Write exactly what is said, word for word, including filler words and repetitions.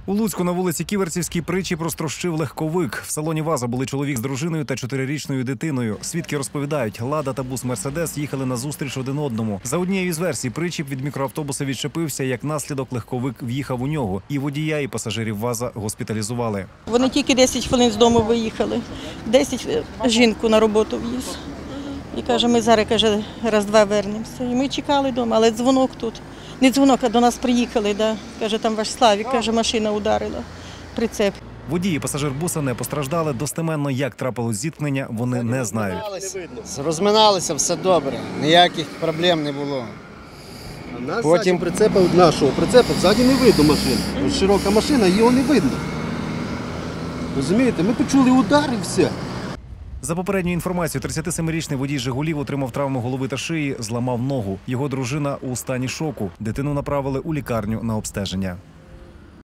У Луцьку на вулиці Ківерцівській причіп розтрощив легковик. В салоні ВАЗа були чоловік з дружиною та чотирирічною дитиною. Свідки розповідають, «Лада» та бус «Мерседес» їхали назустріч один одному. За однією з версій, причіп від мікроавтобуса відчепився, як наслідок легковик в'їхав у нього. І водія, і пасажирів ВАЗа госпіталізували. Вони тільки десять хвилин з дому виїхали. десять жінку на роботу в'їзд. І каже, ми зараз, каже, раз-два вернемося. І ми чекали вдома, але дзвонок тут. Не дзвонок, а до нас приїхали, да. Каже, там ваш Славік, каже, машина ударила, прицеп. Водій і пасажир буса не постраждали. Достеменно, як трапилось зіткнення, вони не знають. Розминалися, все добре, ніяких проблем не було. Потім прицепа нашого прицепа ззаді не видно машини. Широка машина, його не видно. Розумієте, ми почули удар і все. За попередньою інформацією, тридцятисемирічний водій «Жигулів» отримав травму голови та шиї, зламав ногу. Його дружина у стані шоку. Дитину направили у лікарню на обстеження.